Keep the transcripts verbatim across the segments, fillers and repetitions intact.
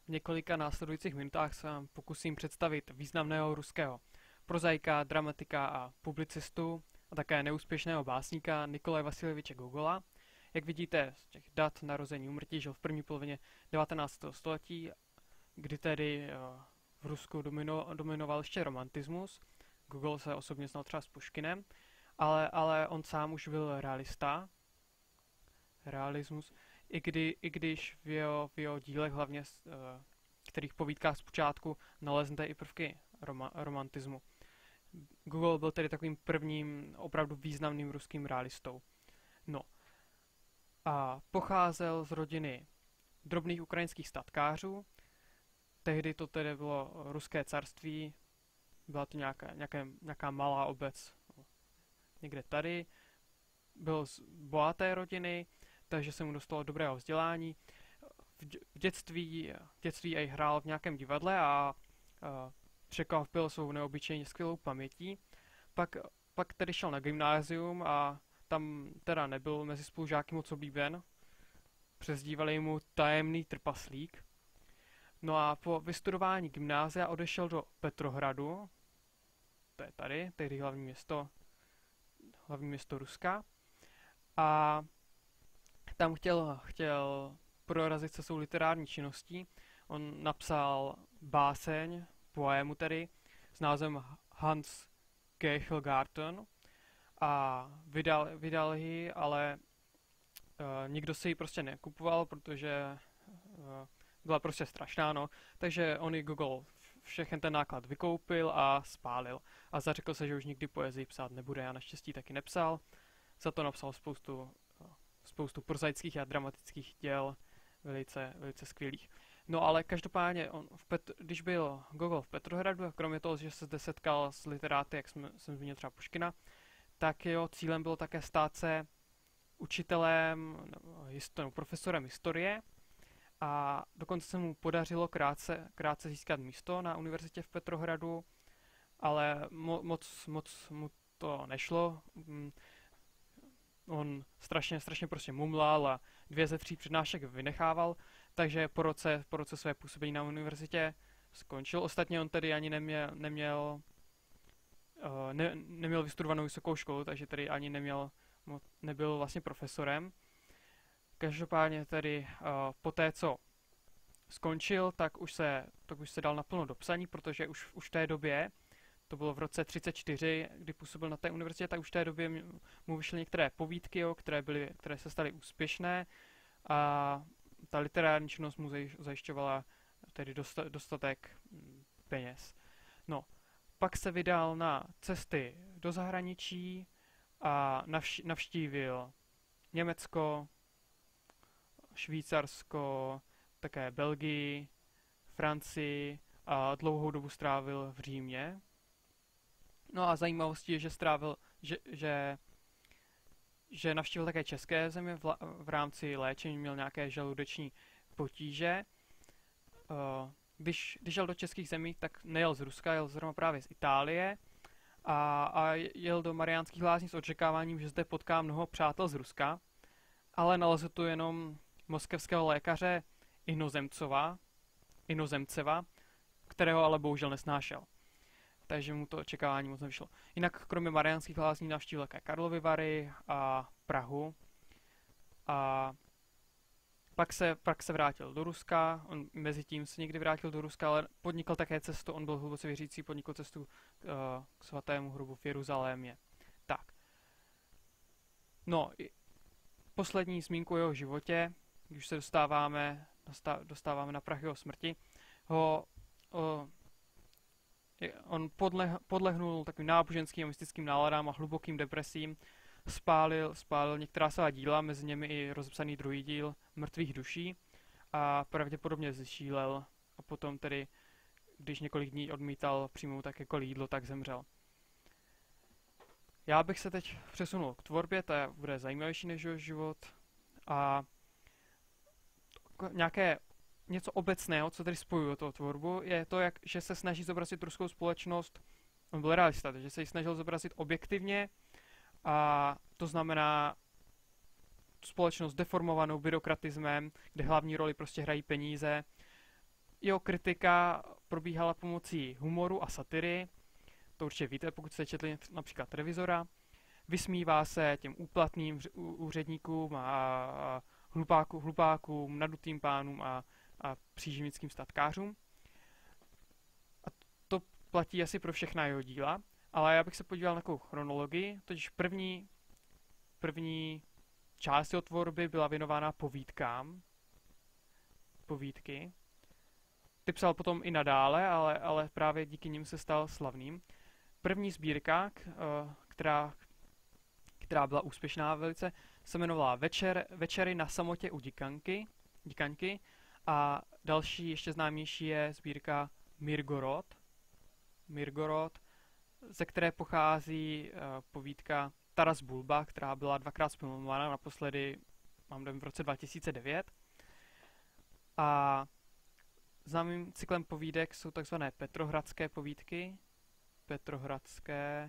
V několika následujících minutách se vám pokusím představit významného ruského prozaika, dramatika a publicistu a také neúspěšného básníka Nikolaje Vasiljeviče Gogola. Jak vidíte z těch dat narození úmrtí, žil v první polovině devatenáctého století, kdy tedy v Rusku domino, dominoval ještě romantismus. Gogol se osobně znal třeba s Puškinem, ale, ale on sám už byl realista. Realismus. I, kdy, i když v jeho, v jeho dílech, hlavně v kterých povídkách zpočátku, naleznete i prvky roma, romantismu. Gogol byl tedy takovým prvním opravdu významným ruským realistou. No. A pocházel z rodiny drobných ukrajinských statkářů. Tehdy to tedy bylo ruské carství, byla to nějaká, nějaká, nějaká malá obec někde tady. Byl z bohaté rodiny, takže se mu dostalo dobrého vzdělání. V dětství, v dětství i hrál v nějakém divadle a, a překvapil svou neobyčejně skvělou pamětí. Pak, pak tedy šel na gymnázium a tam teda nebyl mezi spolužáky moc oblíben. Přezdívali mu tajemný trpaslík. No a po vystudování gymnázia odešel do Petrohradu, to je tady, tehdy hlavní město, hlavní město Ruska. A tam chtěl, chtěl prorazit se svou literární činností. On napsal báseň, poému tedy, s názvem Hans Keichelgarten a vydal, vydal ji, ale uh, nikdo si ji prostě nekupoval, protože uh, byla prostě strašná, no. Takže on i Gogol všechen ten náklad vykoupil a spálil. A zařekl se, že už nikdy poezii psát nebude a naštěstí taky nepsal. Za to napsal spoustu, spoustu prozaických a dramatických děl, velice, velice skvělých. No ale každopádně, on v Pet- když byl Gogol v Petrohradu, a kromě toho, že se zde setkal s literáty, jak jsme, jsem zmínil třeba Puškina, tak jeho cílem bylo také stát se učitelem, nebo profesorem historie, a dokonce se mu podařilo krátce, krátce získat místo na univerzitě v Petrohradu, ale mo- moc, moc mu to nešlo. On strašně, strašně prostě mumlal a dvě ze tří přednášek vynechával, takže po roce, po roce své působení na univerzitě skončil. Ostatně on tedy ani neměl, neměl, ne, neměl vystudovanou vysokou školu, takže tedy ani neměl, nebyl vlastně profesorem. Každopádně tedy uh, po té, co skončil, tak už se, tak už se dal naplno do psaní, protože už, už v té době, to bylo v roce třicet čtyři, kdy působil na té univerzitě, tak už v té době mu vyšly některé povídky, jo, které, byly, které se staly úspěšné a ta literární činnost mu zajišťovala tedy dostatek peněz. No, pak se vydal na cesty do zahraničí a navš- navštívil Německo, Švýcarsko, také Belgii, Francii a dlouhou dobu strávil v Římě. No a zajímavostí je, že strávil, že, že, že navštívil také české země v, v rámci léčení, měl nějaké žaludeční potíže. Když, když jel do českých zemí, tak nejel z Ruska, jel zrovna právě z Itálie a, a jel do Mariánských Lázní s očekáváním, že zde potká mnoho přátel z Ruska, ale nalezl tu jenom moskevského lékaře Inozemcova, Inozemceva, kterého ale bohužel nesnášel. Takže mu to očekávání moc nevyšlo. Jinak kromě Mariánských Lázní navštívil také Karlovy Vary a Prahu. A pak se, pak se vrátil do Ruska, on mezi tím se někdy vrátil do Ruska, ale podnikl také cestu, on byl hluboce věřící, podnikl cestu uh, k svatému hrobu v Jeruzalémě. Tak. No, poslední zmínku o jeho životě, když se dostáváme, dostáváme na prah jeho smrti, ho, o, on podleh, podlehnul takovým náboženským a mystickým náladám a hlubokým depresím, spálil, spálil některá svá díla, mezi nimi i rozepsaný druhý díl Mrtvých duší a pravděpodobně zešílel a potom tedy, když několik dní odmítal přijmout jakékoliv jídlo, tak zemřel. Já bych se teď přesunul k tvorbě, ta bude zajímavější než jeho život a nějaké něco obecného, co tady spojuje toho tvorbu, je to, jak, že se snaží zobrazit ruskou společnost, on byl realista, takže se ji snažil zobrazit objektivně a to znamená společnost deformovanou byrokratismem, kde hlavní roli prostě hrají peníze jeho kritika probíhala pomocí humoru a satiry, to určitě víte, pokud jste četli například Revizora. Vysmívá se těm úplatným úředníkům a hlupákům, hlupákům nadutým pánům a, a příživnickým statkářům. A to platí asi pro všechna jeho díla, ale já bych se podíval na takovou chronologii, totiž první, první část jeho tvorby byla věnována povídkám, povídky. Ty psal potom i nadále, ale, ale právě díky nim se stal slavným. První sbírka, která, která byla úspěšná velice, se jmenovala Večer, Večery na samotě u Dikanky, Dikanky a další, ještě známější je sbírka Mirgorod, Mirgorod, ze které pochází uh, povídka Taras Bulba, která byla dvakrát zfilmována, naposledy, mám dojem, v roce dva tisíce devět. A známým cyklem povídek jsou takzvané petrohradské povídky, petrohradské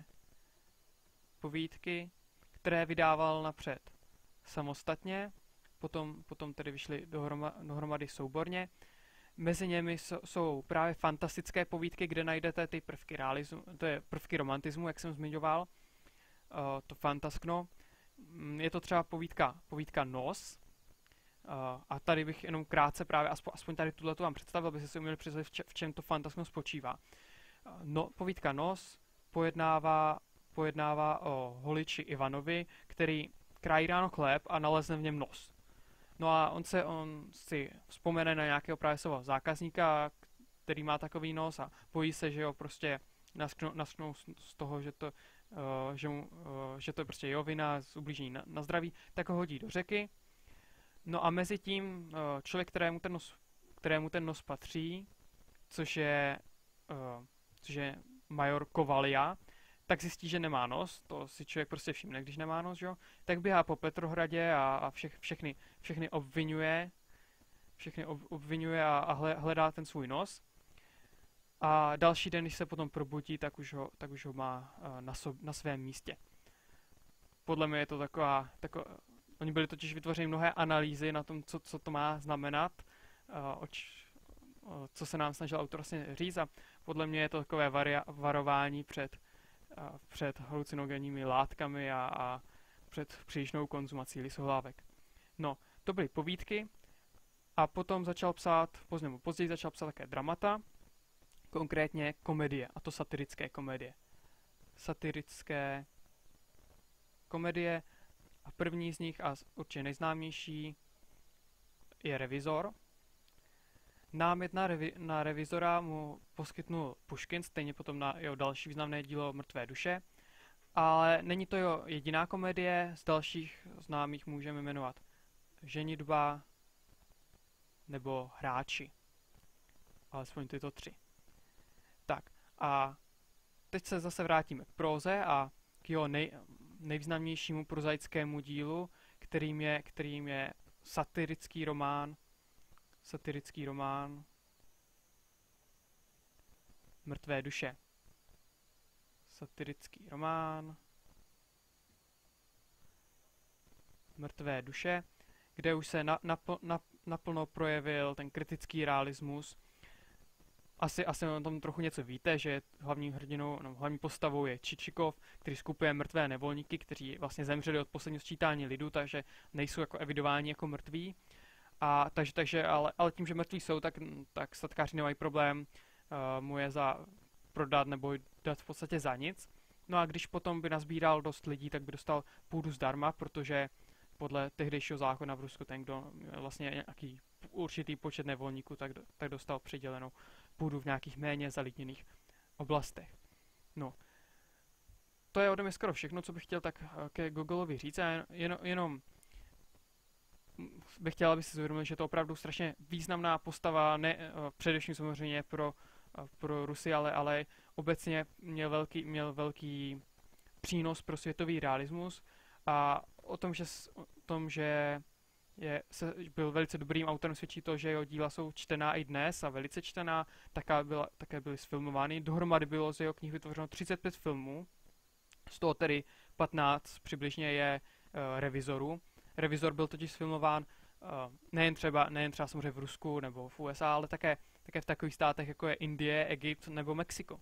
povídky, které vydával napřed samostatně, potom, potom tedy vyšly dohroma, dohromady souborně. Mezi nimi jsou, jsou právě fantastické povídky, kde najdete ty prvky realismu, to je prvky romantismu, jak jsem zmiňoval, uh, to fantaskno. Je to třeba povídka, povídka Nos, uh, a tady bych jenom krátce právě, aspoň, aspoň tady tuto vám představil, abyste si uměli představit, v, če, v čem to fantaskno spočívá. Uh, no, povídka Nos pojednává, pojednává o holiči Ivanovi, který krájí ráno chléb a nalezne v něm nos. No a on se, on si vzpomene na nějakého právě svého zákazníka, který má takový nos a bojí se, že ho prostě nasknou, nasknou z toho, že to, uh, že, mu, uh, že to je prostě jeho vina z ublížení na, na zdraví, tak ho hodí do řeky. No a mezi tím uh, člověk, kterému ten nos, kterému ten nos patří, což je, uh, což je major Kovalia, tak zjistí, že nemá nos, to si člověk prostě všimne, když nemá nos, jo? Tak běhá po Petrohradě a, a všech, všechny, všechny obvinuje, všechny ob, obvinuje a, a hledá ten svůj nos. A další den, když se potom probudí, tak už ho, tak už ho má uh, na, sob, na svém místě. Podle mě je to taková, taková, oni byli totiž vytvořeny mnohé analýzy na tom, co, co to má znamenat, uh, oč, uh, co se nám snažil autor vlastně říct, a podle mě je to takové varia, varování před před halucinogenními látkami a, a před přílišnou konzumací lisohlávek. No, to byly povídky a potom začal psát, později, později začal psát také dramata, konkrétně komedie, a to satirické komedie. Satirické komedie a první z nich a určitě nejznámější je Revizor. Námět na, revi- na Revizora mu poskytnul Puškin, stejně potom na jeho další významné dílo Mrtvé duše, ale není to jeho jediná komedie, z dalších známých můžeme jmenovat Ženitba nebo Hráči. Alespoň tyto tři. Tak a teď se zase vrátíme k próze a k jeho nej- nejvýznamnějšímu prozaickému dílu, kterým je, kterým je satirický román satirický román Mrtvé duše. Satirický román Mrtvé duše, kde už se na, napl, na, naplno projevil ten kritický realismus. Asi, asi o tom trochu něco víte, že hlavní hrdinou, no, hlavní postavou je Čičikov, který skupuje mrtvé nevolníky, kteří vlastně zemřeli od posledního sčítání lidu, takže nejsou jako evidováni jako mrtví. A takže, takže ale, ale tím, že mrtví jsou, tak, tak statkáři nemají problém uh, mu je za prodat nebo dát v podstatě za nic. No a když potom by nazbíral dost lidí, tak by dostal půdu zdarma, protože podle tehdejšího zákona v Rusku ten, kdo vlastně nějaký určitý počet nevolníků, tak, tak dostal přidělenou půdu v nějakých méně zalidněných oblastech. No, to je ode mě skoro všechno, co bych chtěl tak ke Gogolovi říct. A jen, jenom bych chtěl, aby si zvědomil, že to je opravdu strašně významná postava, ne především samozřejmě pro, pro Rusy, ale, ale obecně měl velký, měl velký přínos pro světový realismus a o tom, že, o tom, že je, se, byl velice dobrým autorem, svědčí to, že jeho díla jsou čtená i dnes a velice čtená, také, byla, také byly sfilmovány. Dohromady bylo z jeho knih vytvořeno třicet pět filmů, z toho tedy patnáct přibližně je uh, Revizorů. Revizor byl totiž sfilmován nejen třeba, nejen třeba samozřejmě v Rusku nebo v U S A, ale také, také v takových státech, jako je Indie, Egypt nebo Mexiko.